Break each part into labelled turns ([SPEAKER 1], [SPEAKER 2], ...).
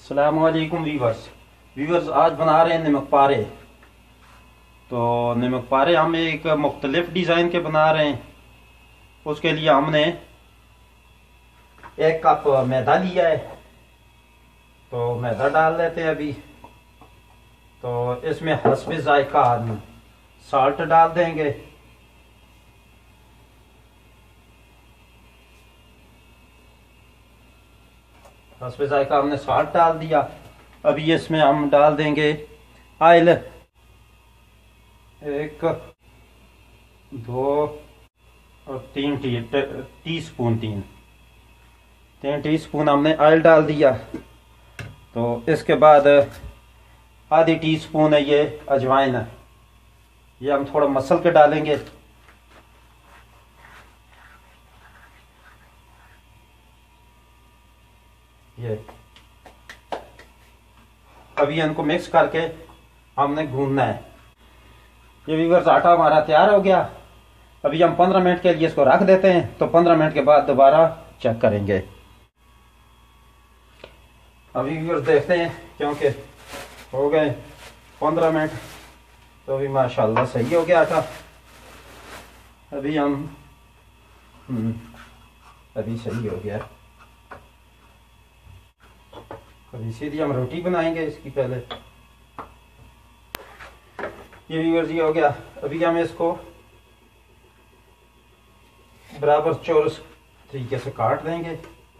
[SPEAKER 1] अस्सलामुअलैकुम वीवर्स। आज बना रहे हैं नमक पारे। तो नमक पारे हम एक मुख्तलिफ डिज़ाइन के बना रहे हैं। उसके लिए हमने 1 कप मैदा लिया है। तो मैदा डाल लेते हैं अभी। तो इसमें हस्बे जायका साल्ट डाल देंगे। हस्बे जायका हमने साल्ट डाल दिया। अभी इसमें हम डाल देंगे ऑयल, 1 2 और 3 टीस्पून, 3 टीस्पून हमने ऑयल डाल दिया। तो इसके बाद आधी टीस्पून है ये अजवाइन है, ये हम थोड़ा मसल के डालेंगे। ये अभी इनको मिक्स करके हमने गूंदना है। ये व्यूअर्स आटा हमारा तैयार हो गया। अभी हम 15 मिनट के लिए इसको रख देते हैं। तो 15 मिनट के बाद दोबारा चेक करेंगे। अभी व्यूअर्स देखते हैं, क्योंकि हो गए 15 मिनट। तो अभी माशाल्लाह सही हो गया आटा। अभी हम अभी सही हो गया। अभी सीधी हम रोटी बनाएंगे इसकी पहले। ये व्यूअर्स ये हो गया। अभी हम इसको बराबर चौरस तरीके से काट देंगे।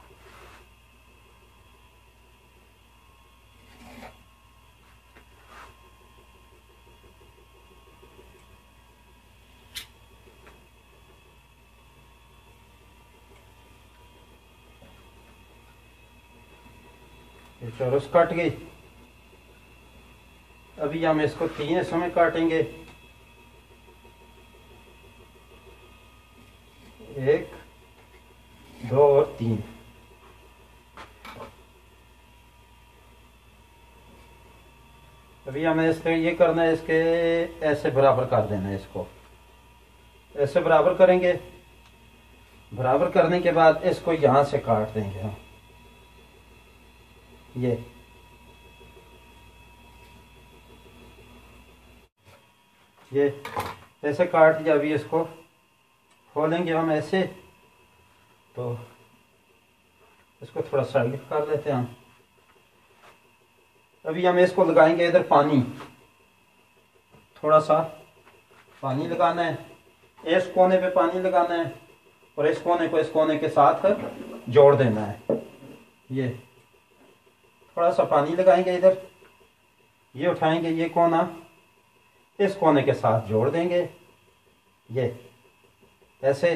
[SPEAKER 1] ये चौरस कट गई। अभी हम इसको 3 हिस्सों में काटेंगे। 1 2 और 3। अभी हमें इसके ये करना है, इसके ऐसे बराबर कर देना है। इसको ऐसे बराबर करेंगे। बराबर करने के बाद इसको यहां से काट देंगे हम। ये ऐसे काट लिया। अभी इसको खोलेंगे हम ऐसे। तो इसको थोड़ा साइड कर लेते हैं हम। अभी हम इसको लगाएंगे इधर पानी, थोड़ा सा पानी लगाना है। इस कोने पे पानी लगाना है और इस कोने को इस कोने के साथ जोड़ देना है। ये थोड़ा सा पानी लगाएंगे इधर। ये उठाएंगे, ये कोना इस कोने के साथ जोड़ देंगे। ये ऐसे।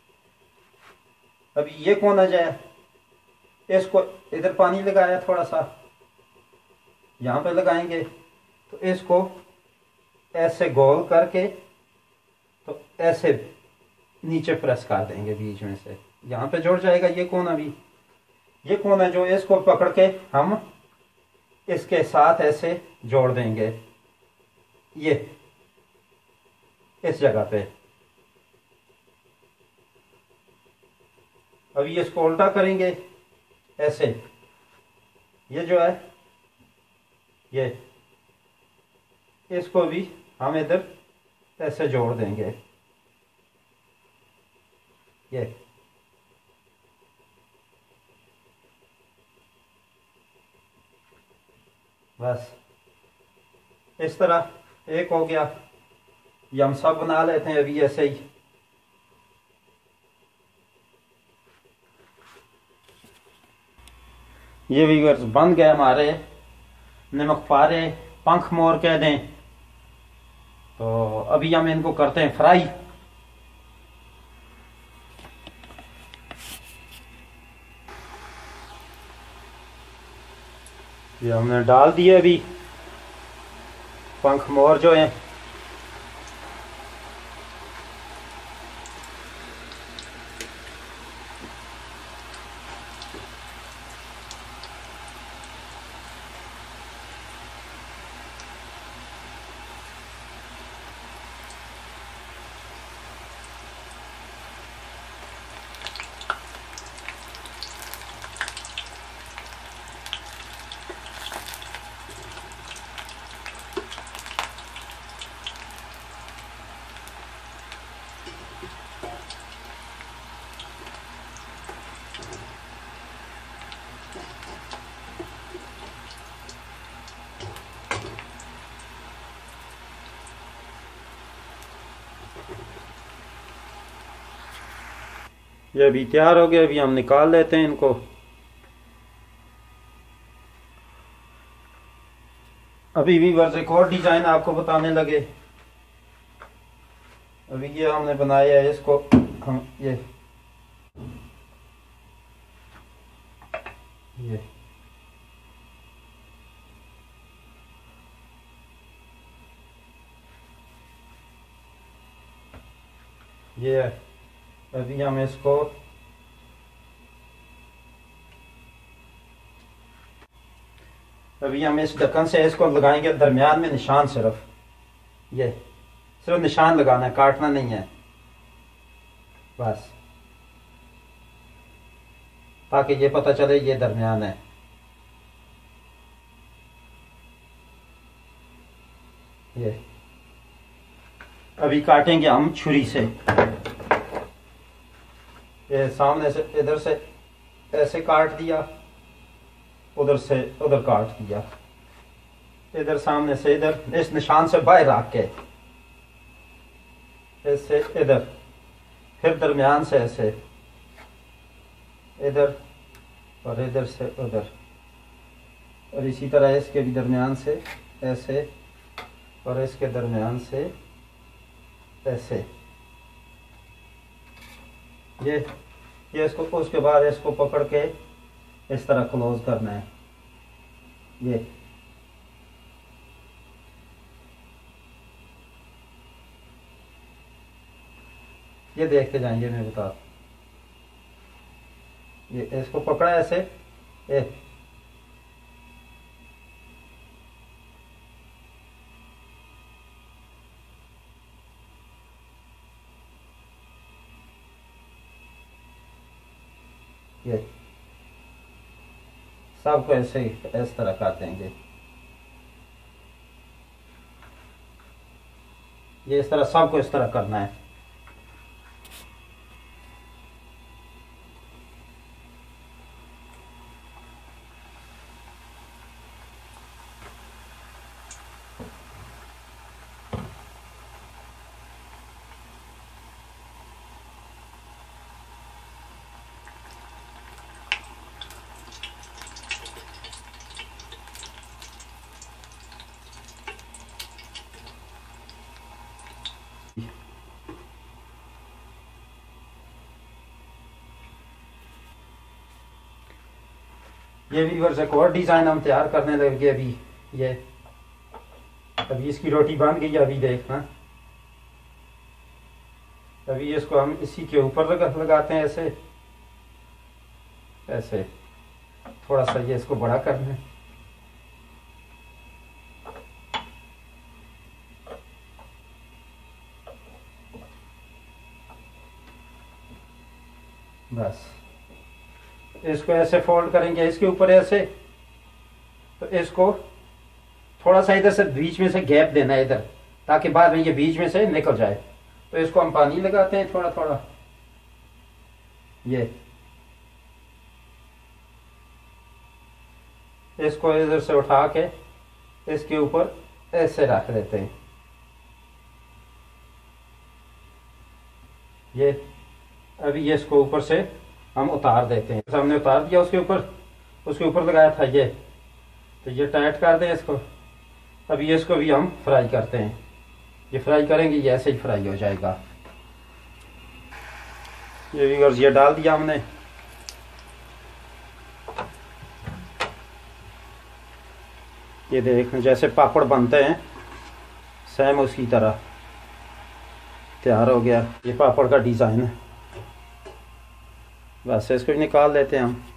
[SPEAKER 1] अभी ये कोना जाए, इसको इधर पानी लगाया, थोड़ा सा यहाँ पे लगाएंगे। तो इसको ऐसे गोल करके तो ऐसे नीचे प्रेस कर देंगे बीच में से। यहाँ पे जुड़ जाएगा ये कोना भी। ये कोना जो इसको पकड़ के हम इसके साथ ऐसे जोड़ देंगे। ये इस जगह पे। अभी इसको उल्टा करेंगे ऐसे। ये जो है ये, इसको भी हम इधर ऐसे जोड़ देंगे। ये बस इस तरह एक हो गया। ये हम सब बना लेते हैं अभी ऐसे ही। ये व्यूअर्स बन गए हमारे नमक पारे, पंख मोर कह दें। तो अभी हम इनको करते हैं फ्राई। ये हमने डाल दिए अभी पंख मोर जो हैं। ये अभी तैयार हो गया, अभी हम निकाल लेते हैं इनको। अभी भी बस एक और डिजाइन आपको बताने लगे। अभी ये हमने बनाया है, इसको हम ये ये है। अभी हम इसको इस ढक्कन से इसको लगाएंगे दरमियान में निशान, सिर्फ निशान लगाना है, काटना नहीं है बस, ताकि ये पता चले ये दरमियान है। ये अभी काटेंगे हम छुरी से। ये सामने से इधर से ऐसे काट दिया, उधर से उधर काट दिया, इधर सामने से इधर, इस निशान से बाहर रख के ऐसे इधर, फिर दरमियान से ऐसे इधर और इधर से उधर, और इसी तरह इसके भी दरमियान से ऐसे और इसके दरमियान से ऐसे। ये इसको, उसके बाद इसको पकड़ के इस तरह क्लोज करना है। ये देखते जाएंगे, मैं बता, ये इसको पकड़ा ऐसे, ये सबको ऐसे इस तरह काट देंगे। ये इस तरह सबको इस तरह करना है। ये भी वर्ष एक और डिजाइन हम तैयार करने लगे अभी। ये अभी इसकी रोटी बन गई, अभी देखना। अभी इसको हम इसी के ऊपर लगाते हैं ऐसे ऐसे, थोड़ा सा ये इसको बड़ा करना है। बस इसको ऐसे फोल्ड करेंगे इसके ऊपर ऐसे, तो इसको थोड़ा सा इधर से बीच में से गैप देना है इधर, ताकि बाद में ये बीच में से निकल जाए। तो इसको हम पानी लगाते हैं थोड़ा थोड़ा, ये इसको इधर से उठा के इसके ऊपर ऐसे रख देते हैं। ये अभी ये इसको ऊपर से हम उतार देते हैं। हमने उतार दिया उसके ऊपर लगाया था ये, तो ये टाइट कर दें इसको। अभी इसको भी हम फ्राई करते हैं। ये फ्राई करेंगे, ये ऐसे ही फ्राई हो जाएगा। ये व्यूअर्स, ये डाल दिया हमने। ये देखें जैसे पापड़ बनते हैं सेम उसी तरह तैयार हो गया। ये पापड़ का डिज़ाइन है। बस इसको निकाल लेते हैं हम।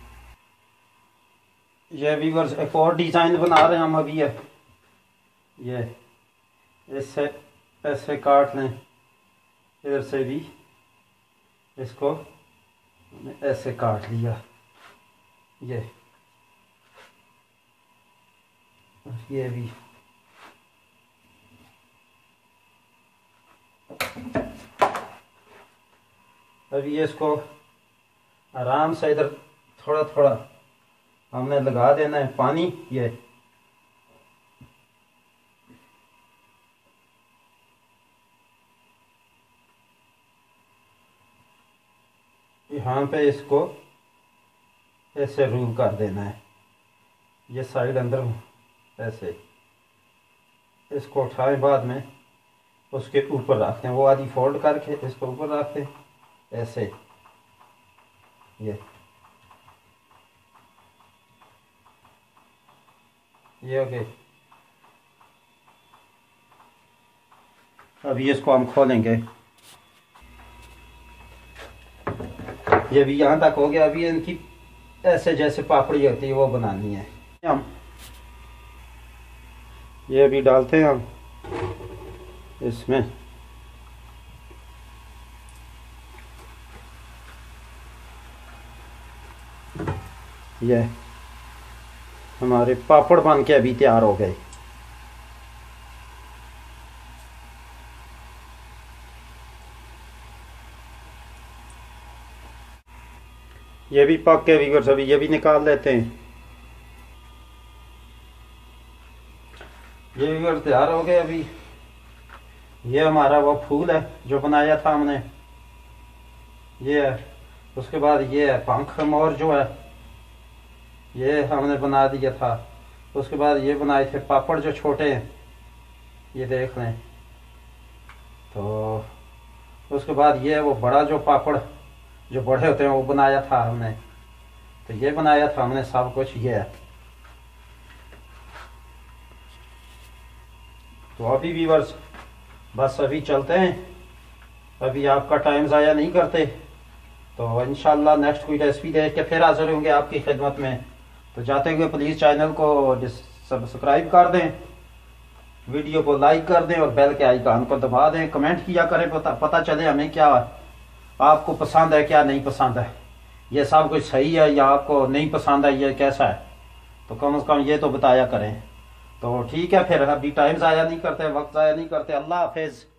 [SPEAKER 1] ये व्यूअर्स एक और डिज़ाइन बना रहे हैं हम अभी। ये इससे ऐसे काट लें, इधर से भी इसको ऐसे काट लिया। ये भी अभी इसको आराम से इधर थोड़ा थोड़ा हमने लगा देना है पानी। ये यहाँ पे इसको ऐसे रूल कर देना है, ये साइड अंदर ऐसे, इसको उठाएं बाद में उसके ऊपर रखते हैं, वो आधी फोल्ड करके इसको ऊपर रखते हैं ऐसे, ये ओके। अभी इसको हम खोलेंगे, ये भी यहाँ तक हो गया। अभी इनकी ऐसे जैसे पापड़ी होती है वो बनानी है हम, ये अभी डालते हैं हम इसमें, ये हमारे पापड़ बन के अभी तैयार हो गए। ये भी पक के व्यूअर्स, अभी ये भी निकाल लेते हैं। ये व्यूअर्स तैयार हो गए। अभी ये हमारा वो फूल है जो बनाया था हमने, ये है। उसके बाद ये है पंख मोर जो है, ये हमने बना दिया था। उसके बाद ये बनाए थे पापड़ जो छोटे हैं, ये देख लें। तो उसके बाद ये वो बड़ा जो पापड़ जो बड़े होते हैं वो बनाया था हमने। तो ये बनाया था हमने सब कुछ, ये है। तो अभी व्यूअर्स बस अभी चलते हैं, अभी आपका टाइम ज़ाया नहीं करते। तो इंशाल्लाह नेक्स्ट कोई रेसिपी देख के फिर हाजिर होंगे आपकी खिदमत में। तो जाते हुए प्लीज़ चैनल को सब्सक्राइब कर दें, वीडियो को लाइक कर दें और बेल के आइकन को दबा दें। कमेंट किया करें, पता चले हमें क्या आपको पसंद है क्या नहीं पसंद है, ये सब कुछ सही है या आपको नहीं पसंद है, ये कैसा है। तो कम से कम ये तो बताया करें। तो ठीक है, फिर अभी टाइम ज़ाया नहीं करते, वक्त ज़ाया नहीं करते। अल्लाह हाफिज़।